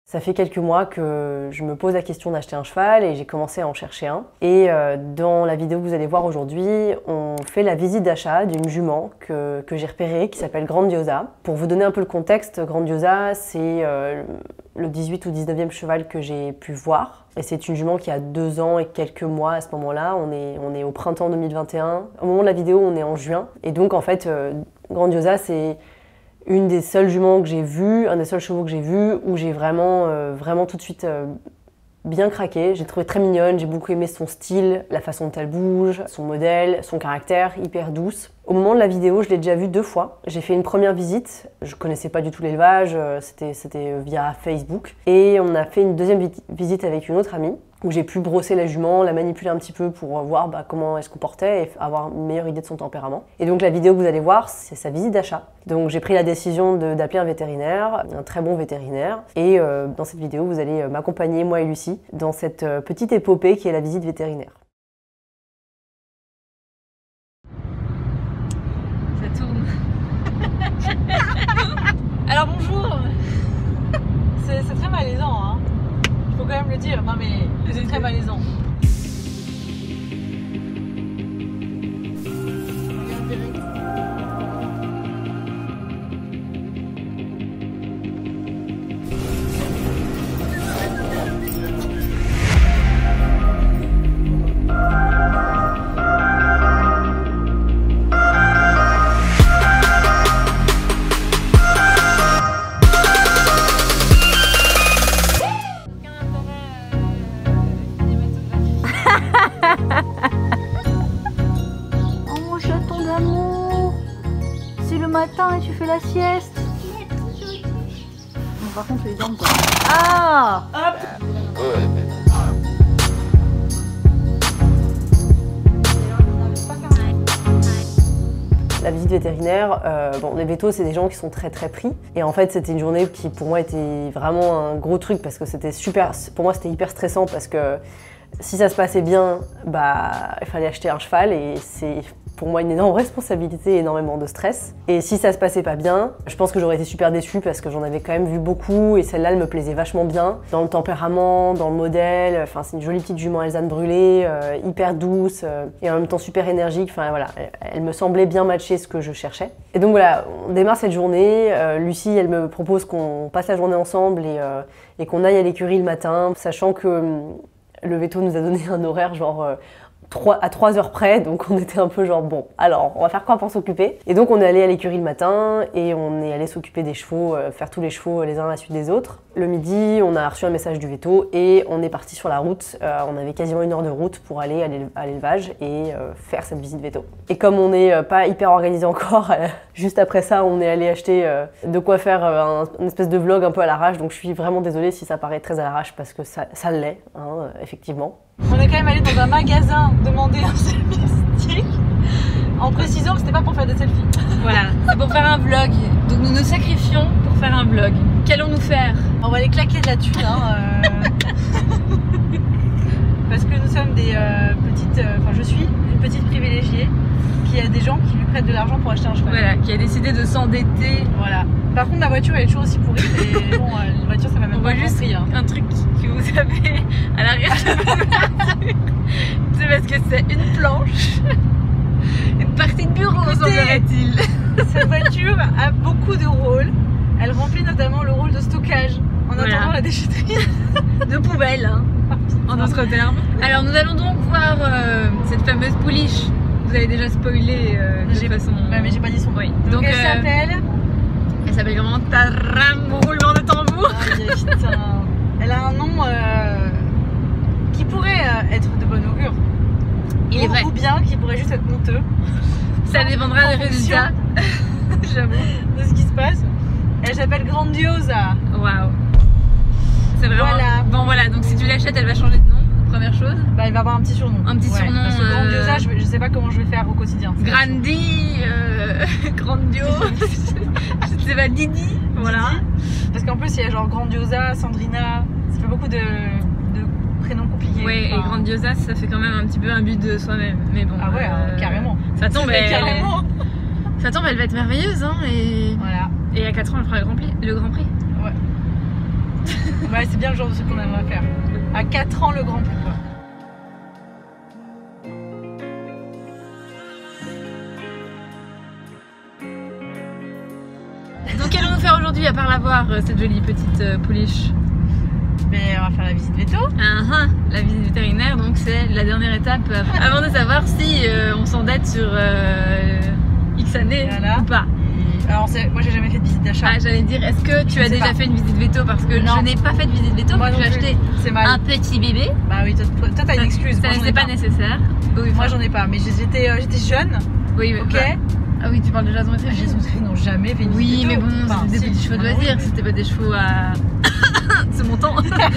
Ça fait quelques mois que je me pose la question d'acheter un cheval et j'ai commencé à en chercher un. Et dans la vidéo que vous allez voir aujourd'hui, on fait la visite d'achat d'une jument que j'ai repérée qui s'appelle Grandiosa. Pour vous donner un peu le contexte, Grandiosa, c'est le 18 ou 19e cheval que j'ai pu voir. Et c'est une jument qui a 2 ans et quelques mois à ce moment-là. On est au printemps 2021. Au moment de la vidéo, on est en juin. Et donc en fait, Grandiosa, c'est une des seules juments que j'ai vues, un des seuls chevaux que j'ai vus où j'ai vraiment tout de suite bien craqué. J'ai trouvé très mignonne, j'ai beaucoup aimé son style, la façon dont elle bouge, son modèle, son caractère, hyper douce. Au moment de la vidéo, je l'ai déjà vue 2 fois. J'ai fait une première visite, je connaissais pas du tout l'élevage, c'était via Facebook. Et on a fait une deuxième visite avec une autre amie, où j'ai pu brosser la jument, la manipuler un petit peu pour voir comment elle se comportait et avoir une meilleure idée de son tempérament. Et donc la vidéo que vous allez voir, c'est sa visite d'achat. Donc j'ai pris la décision d'appeler un vétérinaire, un très bon vétérinaire. Et dans cette vidéo, vous allez m'accompagner, moi et Lucie, dans cette petite épopée qui est la visite vétérinaire. Ça tourne. Alors bonjour. C'est très malaisant, hein. Faut quand même le dire, non mais c'est très malaisant. Oh mon chaton d'amour, c'est le matin et tu fais la sieste. Bon, par contre les dents quoi. Ah hop. La visite vétérinaire, bon, les vétos, c'est des gens qui sont très pris. Et en fait, c'était une journée qui pour moi était vraiment un gros truc parce que c'était super, pour moi c'était hyper stressant parce que si ça se passait bien, il fallait acheter un cheval et c'est pour moi une énorme responsabilité et énormément de stress. Et si ça se passait pas bien, je pense que j'aurais été super déçue parce que j'en avais quand même vu beaucoup et celle-là, elle me plaisait vachement bien. Dans le tempérament, dans le modèle, enfin c'est une jolie petite jument alezane brûlée, hyper douce et en même temps super énergique. Enfin voilà, elle me semblait bien matcher ce que je cherchais. Et donc voilà, on démarre cette journée. Lucie, elle me propose qu'on passe la journée ensemble et qu'on aille à l'écurie le matin, sachant que le véto nous a donné un horaire genre à 3 heures près, donc on était un peu genre bon, alors on va faire quoi pour s'occuper? Et donc on est allé à l'écurie le matin et on est allé s'occuper des chevaux, faire tous les chevaux les uns à la suite des autres. Le midi, on a reçu un message du véto et on est parti sur la route. On avait quasiment 1 heure de route pour aller à l'élevage et faire cette visite véto. Et comme on n'est pas hyper organisé encore, juste après ça, on est allé acheter de quoi faire une espèce de vlog un peu à l'arrache. Donc je suis vraiment désolée si ça paraît très à l'arrache parce que ça l'est, hein, effectivement. On est quand même allé dans un magasin demander un selfie stick en précisant que c'était pas pour faire des selfies. Voilà, c'est pour faire un vlog. Donc nous nous sacrifions pour faire un vlog. Qu'allons-nous faire? On va aller claquer de la thune, hein, parce que nous sommes des petites... Enfin, je suis une petite privilégiée qui a des gens qui lui prêtent de l'argent pour acheter un cheval. Voilà, qui a décidé de s'endetter. Voilà. Par contre, ma voiture elle est toujours aussi pourrie. Et bon, la voiture ça va même on pas voit juste hein. un truc que vous avez à l'arrière de la voiture. C'est parce que c'est une planche, une partie de bureau, semblerait-il. Cette voiture a beaucoup de rôles. Elle remplit notamment le rôle de stockage en attendant la déchetterie. De poubelle, hein, en d'autres termes. Alors nous allons donc voir cette fameuse pouliche. Vous avez déjà spoilé de façon... Ouais, mais j'ai pas dit son nom. Oui. Donc elle s'appelle vraiment Taram, roulement de tambour. Oh, putain. Elle a un nom qui pourrait être de bon augure. Il est vrai. Ou bien qui pourrait juste être honteux. Ça dépendra des résultats. J'avoue. De ce qui se passe. Elle s'appelle Grandiosa. Waouh. C'est vraiment... Voilà. Bon voilà, donc si tu l'achètes, elle va changer de nom. Première chose. Bah elle va avoir un petit surnom. Un petit surnom. Parce que Grandiosa, je sais pas comment je vais faire au quotidien. Grandi, Grandio, je sais pas, Didi, voilà. Parce qu'en plus il y a genre Grandiosa, Sandrina, ça fait beaucoup de prénoms compliqués. Ouais, et Grandiosa, ça fait quand même un petit peu un but de soi-même. Mais bon. Ah ouais, carrément. Ça tombe, carrément. Ça tombe, elle va être merveilleuse, hein. Et, voilà. Et à 4 ans, elle fera le Grand Prix. Ouais. Ouais, c'est bien le genre de truc qu'on aimerait faire. À 4 ans, le grand prix. Quoi. Donc qu'allons-nous faire aujourd'hui à part la voir, cette jolie petite pouliche? Mais on va faire la visite veto. La visite vétérinaire, donc c'est la dernière étape avant de savoir si on s'endette sur X années Voilà. ou pas. Alors moi j'ai jamais fait de visite d'achat. Ah, j'allais dire, est-ce que tu as déjà fait une visite veto? Parce que Non. je n'ai pas fait de visite veto Moi parce que non j'ai plus. acheté C'est mal. un petit bébé. Bah oui, toi t'as une excuse. Ça Moi, j'en ai n'est pas nécessaire. Oui, Moi j'en ai pas, mais j'étais jeune, oui, ok. bah, ah oui, tu parles de jason-métrie. Ils n'ont jamais fait une Oui, visite mais veto. bon, Enfin, c'était des si. petits chevaux de Ah, loisirs, oui, c'était pas des chevaux à ce montant.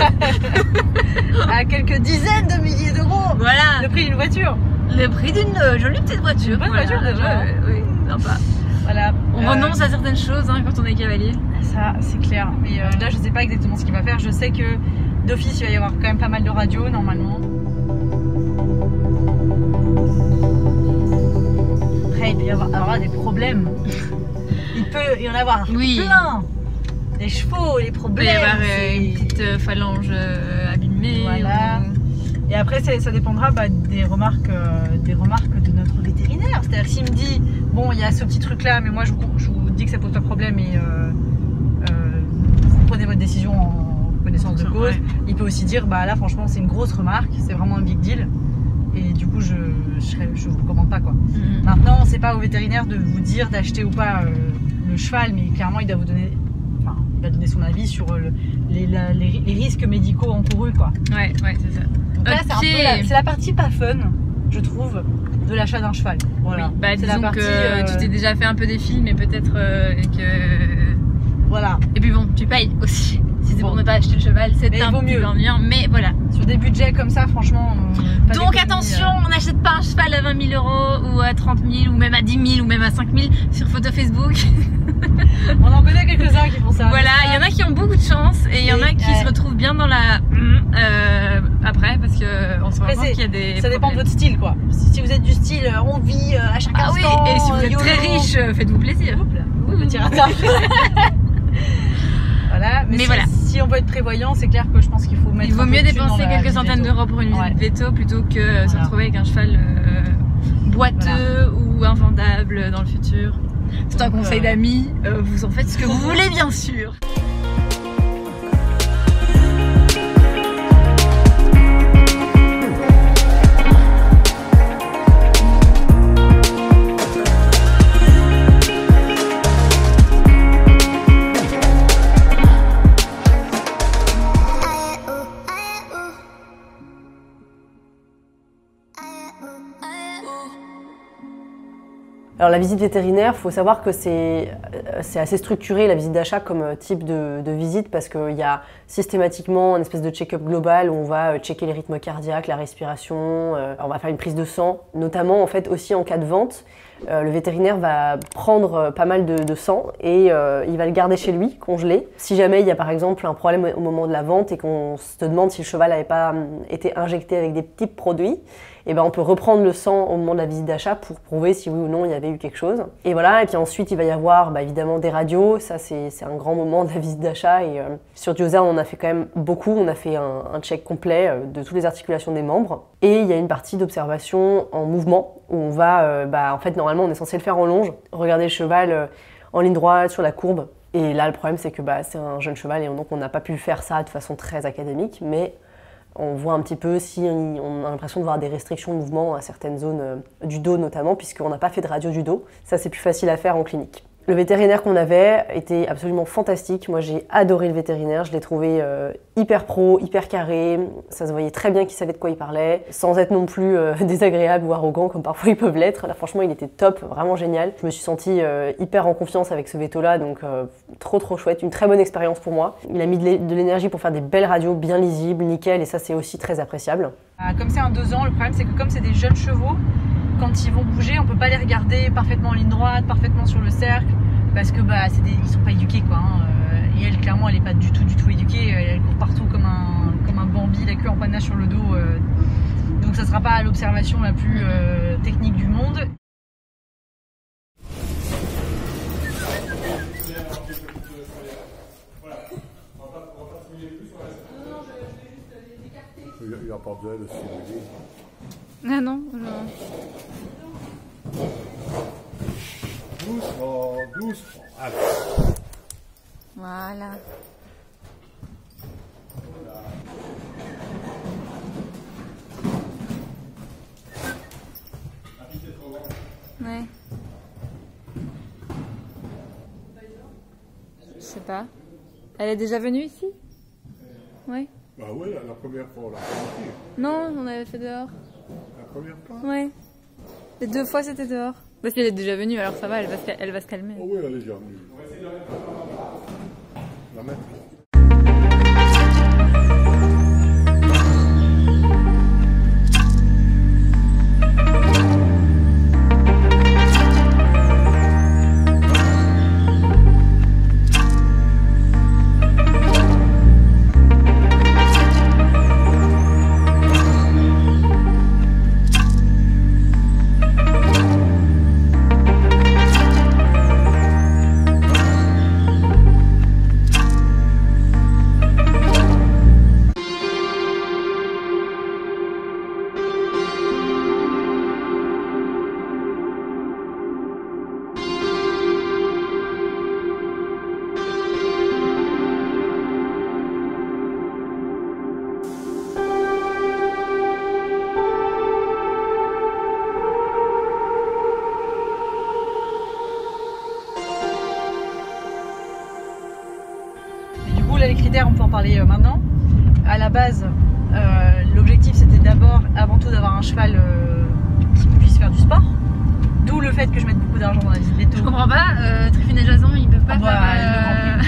à quelques dizaines de milliers d'euros. Voilà, Le prix d'une voiture. le prix d'une jolie petite voiture. Une bonne voiture, déjà. Oui, sympa. Voilà. On renonce à certaines choses hein, quand on est cavalier. Ça, c'est clair. Mais là, je sais pas exactement ce qu'il va faire. Je sais que d'office, il va y avoir quand même pas mal de radios normalement. Après, il peut y avoir des problèmes. Il peut y en avoir Oui. plein. Les chevaux, les Il peut problèmes. y avoir c'est- une petite phalange abîmée. Voilà. Et après, ça dépendra des remarques de notre vétérinaire. C'est-à-dire que s'il me dit, bon, il y a ce petit truc-là, mais moi, je vous dis que ça pose pas de problème et vous prenez votre décision en connaissance de cause. Ouais. Il peut aussi dire, bah là, franchement, c'est une grosse remarque, c'est vraiment un big deal. Et du coup, je vous recommande pas, quoi. Mhm. Maintenant, c'est pas au vétérinaire de vous dire d'acheter ou pas le cheval, mais clairement, il doit vous donner... Enfin, il va donner son avis sur les risques médicaux encourus, quoi. Ouais, c'est ça. Donc là, c'est un Ok. peu c'est la partie pas fun, je trouve, de l'achat d'un cheval. Voilà. Oui, bah c'est disons que tu t'es déjà fait un peu des films et peut-être que... Voilà. Et puis bon, tu payes aussi. Si c'est Bon. pour ne pas acheter le cheval, c'est Mais un vaut peu mieux. ennuyant, mais voilà. Sur des budgets comme ça, franchement. pas Donc d'économie, attention, on n'achète pas un cheval à 20 000 euros ou à 30 000 ou même à 10 000 ou même à 5 000 sur photo Facebook. On en connaît quelques-uns qui font ça. Voilà, il y en a qui ont beaucoup de chance et il y en a qui Ouais. se retrouvent bien dans la... après, parce qu'on se rend Après, compte qu'il y a des Ça dépend de problèmes. votre style, quoi. Si vous êtes du style, on vit à chaque Ah oui, instant. et si vous êtes YOLO. très riche, faites-vous plaisir. Petit rattrap. Voilà, Mais si, voilà. si on veut être prévoyant, c'est clair que je pense qu'il faut mettre. Il vaut un peu mieux de thunes dépenser dans la quelques visite centaines veto. d'euros pour une visite Ouais. veto plutôt que se Voilà. retrouver avec un cheval boiteux ou invendable dans le futur. C'est un Donc, conseil d'amis, vous en faites ce que vous voulez bien sûr. Alors la visite vétérinaire, il faut savoir que c'est assez structuré la visite d'achat comme type de visite parce qu'il y a systématiquement une espèce de check-up global où on va checker les rythmes cardiaques, la respiration, on va faire une prise de sang, notamment en fait aussi en cas de vente. Le vétérinaire va prendre pas mal de sang et il va le garder chez lui, congelé. Si jamais il y a par exemple un problème au moment de la vente et qu'on se demande si le cheval n'avait pas été injecté avec des petits produits, et ben on peut reprendre le sang au moment de la visite d'achat pour prouver si oui ou non il y avait eu quelque chose. Et voilà, et puis ensuite il va y avoir évidemment des radios, ça c'est un grand moment de la visite d'achat et sur Gyoza on en a fait quand même beaucoup, on a fait un check complet de toutes les articulations des membres. Et il y a une partie d'observation en mouvement où on va, en fait normalement on est censé le faire en longe, regarder le cheval en ligne droite sur la courbe. Et là le problème c'est que c'est un jeune cheval et donc on n'a pas pu faire ça de façon très académique, mais on voit un petit peu si on a l'impression de voir des restrictions de mouvement à certaines zones du dos notamment, puisqu'on n'a pas fait de radio du dos. Ça, c'est plus facile à faire en clinique. Le vétérinaire qu'on avait était absolument fantastique. Moi, j'ai adoré le vétérinaire. Je l'ai trouvé hyper pro, hyper carré. Ça se voyait très bien qu'il savait de quoi il parlait, sans être non plus désagréable ou arrogant comme parfois ils peuvent l'être. Là, franchement, il était top, vraiment génial. Je me suis sentie hyper en confiance avec ce véto-là, donc trop chouette. Une très bonne expérience pour moi. Il a mis de l'énergie pour faire des belles radios, bien lisibles, nickel, et ça, c'est aussi très appréciable. Comme c'est un 2 ans, le problème c'est que comme c'est des jeunes chevaux, quand ils vont bouger, on peut pas les regarder parfaitement en ligne droite, parfaitement sur le cercle, parce que ils sont pas éduqués quoi. Et elle clairement elle est pas du tout éduquée, elle court partout comme un Bambi, la queue en panache sur le dos. Donc ça sera pas l'observation la plus technique du monde. pas besoin de stimuler. Ah non, Doucement, doucement. Allez. Voilà. Ouais. Je sais pas. Elle est déjà venue ici? Oui. Bah oui, la première fois, on l'a fait. Non, on avait fait dehors. La première fois? Ouais. Les 2 fois c'était dehors. Parce qu'elle est déjà venue, alors ça va, elle va se calmer. Oh oui, elle est déjà venue. La mettre. Les critères, on peut en parler maintenant. À la base, l'objectif c'était d'abord, avant tout, d'avoir un cheval qui puisse faire du sport. D'où le fait que je mette beaucoup d'argent dans la visite veto. Je comprends pas, Tryphine et Jason ils peuvent pas faire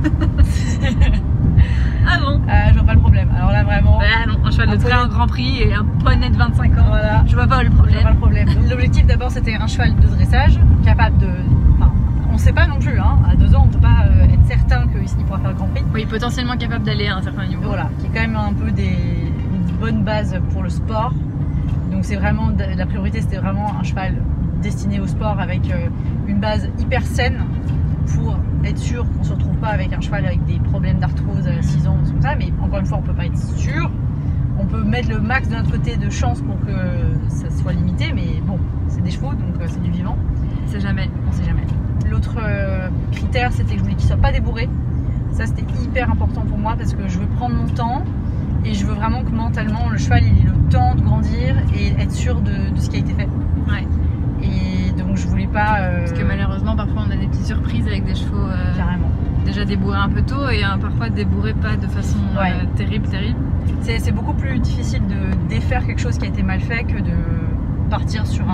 Ah bon? Je vois pas le problème. Alors là vraiment. Bah non, un cheval de train, un Grand Prix et un poney de 25 ans. Voilà. Je vois pas le Je vois pas problème. le problème. L'objectif d'abord c'était un cheval de dressage, capable de. Enfin, on sait pas non plus, hein. À 2 ans on peut pas être certain qu'il pourra faire le Grand Prix. Oui, potentiellement capable d'aller à un certain niveau. Voilà, qui est quand même un peu une bonne base pour le sport. Donc c'est vraiment, la priorité c'était vraiment un cheval destiné au sport avec une base hyper saine pour être sûr qu'on se retrouve pas avec un cheval avec des problèmes d'arthrose à 6 ans, comme ça. Mais encore une fois, on peut pas être sûr. On peut mettre le max de notre côté de chance pour que ça soit limité, mais bon, c'est des chevaux, donc c'est du vivant. On sait jamais. On sait jamais. L'autre critère, c'était que je voulais qu'il soit pas débourré. Ça, c'était hyper important pour moi parce que je veux prendre mon temps et je veux vraiment que mentalement, le cheval il ait le temps de grandir et être sûr de ce qui a été fait. Ouais. Et donc, je voulais pas. Parce que malheureusement, parfois on a des petites surprises avec des chevaux carrément. déjà débourrés un peu tôt et parfois débourrés pas de façon terrible. C'est beaucoup plus difficile de défaire quelque chose qui a été mal fait que de partir sur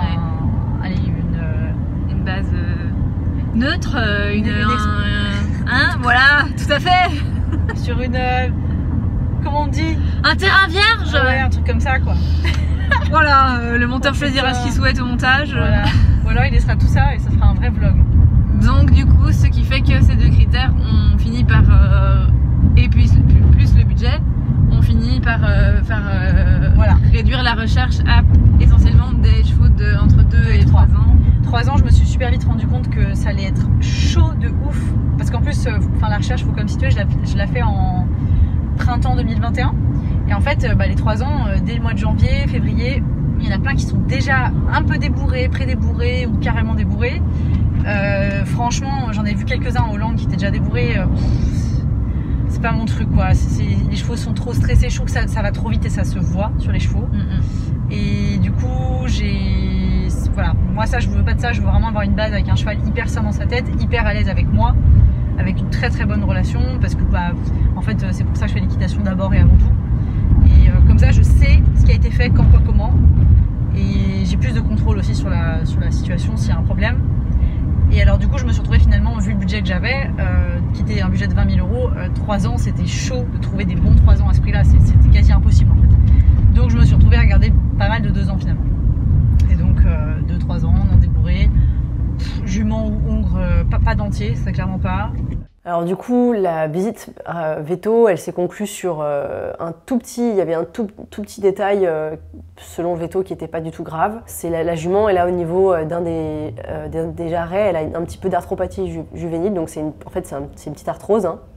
une base neutre, voilà, tout à fait. Sur une comment on dit, un terrain vierge. Ouais, un truc comme ça quoi. Voilà, le monteur choisira ce qu'il souhaite au montage. Voilà. Ou alors il laissera tout ça et ça fera un vrai vlog. Donc du coup, ce qui fait que ces 2 critères, on finit par et puis plus le budget, on finit par voilà, réduire la recherche à essentiellement des chevaux entre 2 et 3 ans. 3 ans, je me suis super vite rendu compte que ça allait être chaud de ouf. Parce qu'en plus, la recherche, faut comme situer, je la fais en printemps 2021. Et en fait, les 3 ans, dès le mois de janvier, février, il y en a plein qui sont déjà un peu débourrés, pré-débourrés ou carrément débourrés. Franchement, j'en ai vu quelques-uns en Hollande qui étaient déjà débourrés. C'est pas mon truc quoi. Les chevaux sont trop stressés, je trouve que ça va trop vite et ça se voit sur les chevaux. Et du coup, voilà, moi ça je veux pas de ça, je veux vraiment avoir une base avec un cheval hyper sain dans sa tête, hyper à l'aise avec moi, avec une très très bonne relation parce que en fait c'est pour ça que je fais l'équitation d'abord et avant tout. Et comme ça je sais ce qui a été fait, quand, quoi, comment. Et j'ai plus de contrôle aussi sur la situation s'il y a un problème. Et alors du coup je me suis retrouvée finalement, vu le budget que j'avais, qui était un budget de 20 000 €, 3 ans c'était chaud de trouver des bons 3 ans à ce prix là, c'était quasi impossible en fait. Donc je me suis retrouvée à regarder pas mal de 2 ans finalement. Et donc 2-3 ans, non débourré, jument ou hongre, pas dentier, ça clairement pas. Alors du coup, la visite veto, elle s'est conclue sur il y avait un tout petit détail selon le veto qui n'était pas du tout grave. C'est la jument, elle a au niveau d'un des jarrets, elle a un petit peu d'arthropathie juvénile, donc en fait c'est une petite arthrose. Hein.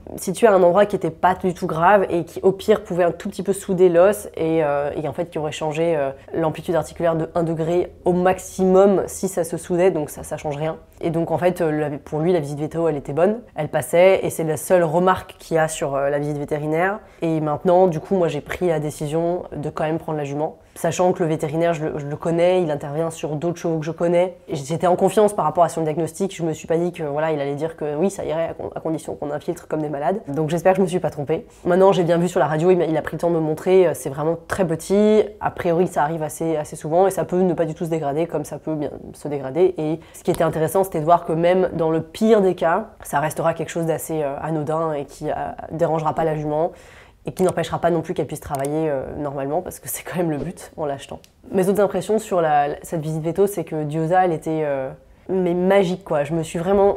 situé à un endroit qui n'était pas du tout grave et qui au pire pouvait un tout petit peu souder l'os et en fait qui aurait changé l'amplitude articulaire de 1 degré au maximum si ça se soudait, donc ça change rien. Et donc en fait pour lui la visite véto elle était bonne, elle passait et c'est la seule remarque qu'il y a sur la visite vétérinaire. Et maintenant du coup moi j'ai pris la décision de quand même prendre la jument, sachant que le vétérinaire je le connais, il intervient sur d'autres chevaux que je connais. J'étais en confiance par rapport à son diagnostic, je me suis pas dit que voilà il allait dire que oui ça irait à condition qu'on infiltre comme des malades. Donc j'espère que je me suis pas trompée. Maintenant j'ai bien vu sur la radio, il a pris le temps de me montrer, c'est vraiment très petit, a priori ça arrive assez souvent et ça peut ne pas du tout se dégrader comme ça peut bien se dégrader. Et ce qui était intéressant c'était de voir que même dans le pire des cas, ça restera quelque chose d'assez anodin et qui dérangera pas la jument et qui n'empêchera pas non plus qu'elle puisse travailler normalement parce que c'est quand même le but en l'achetant. Mes autres impressions sur cette visite véto, c'est que Diosa elle était mais magique quoi. Je me suis vraiment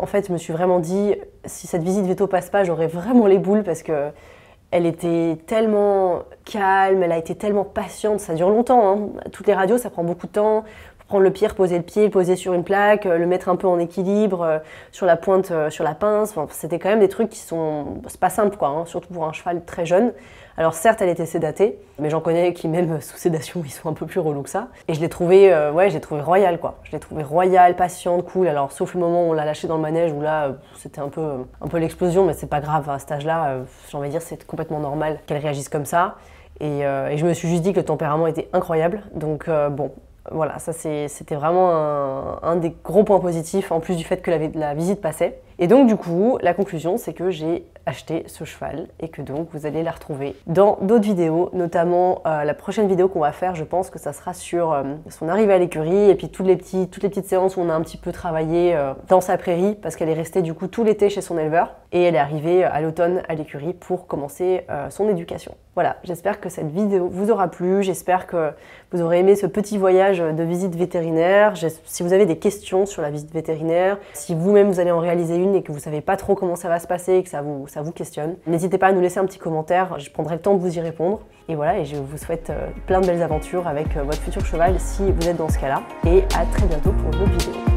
dit si cette visite véto passe pas, j'aurais vraiment les boules parce que elle était tellement calme, elle a été tellement patiente, ça dure longtemps hein. Toutes les radios ça prend beaucoup de temps. Prendre le pied, poser le pied, le poser sur une plaque, le mettre un peu en équilibre, sur la pointe, sur la pince. Enfin, c'était quand même des trucs qui sont... C'est pas simple quoi, hein, surtout pour un cheval très jeune. Alors certes, elle était sédatée, mais j'en connais qui même sous sédation, ils sont un peu plus relous que ça. Et je l'ai trouvée royale quoi. Je l'ai trouvée royale, patiente, cool. Alors sauf le moment où on l'a lâchée dans le manège, où là, c'était un peu l'explosion, mais c'est pas grave. À cet âge-là, j'ai envie de dire, c'est complètement normal qu'elle réagisse comme ça. Et je me suis juste dit que le tempérament était incroyable. Donc bon... Voilà, ça c'était vraiment un des gros points positifs, en plus du fait que la visite passait. Et donc du coup, la conclusion, c'est que j'ai acheté ce cheval et que donc vous allez la retrouver dans d'autres vidéos, notamment la prochaine vidéo qu'on va faire, je pense que ça sera sur son arrivée à l'écurie et puis toutes les petites séances où on a un petit peu travaillé dans sa prairie parce qu'elle est restée du coup tout l'été chez son éleveur et elle est arrivée à l'automne à l'écurie pour commencer son éducation. Voilà, j'espère que cette vidéo vous aura plu, j'espère que vous aurez aimé ce petit voyage de visite vétérinaire. Si vous avez des questions sur la visite vétérinaire, si vous-même vous allez en réaliser une et que vous savez pas trop comment ça va se passer et que ça vous questionne, n'hésitez pas à nous laisser un petit commentaire, je prendrai le temps de vous y répondre. Et voilà, et je vous souhaite plein de belles aventures avec votre futur cheval si vous êtes dans ce cas-là. Et à très bientôt pour une autre vidéo.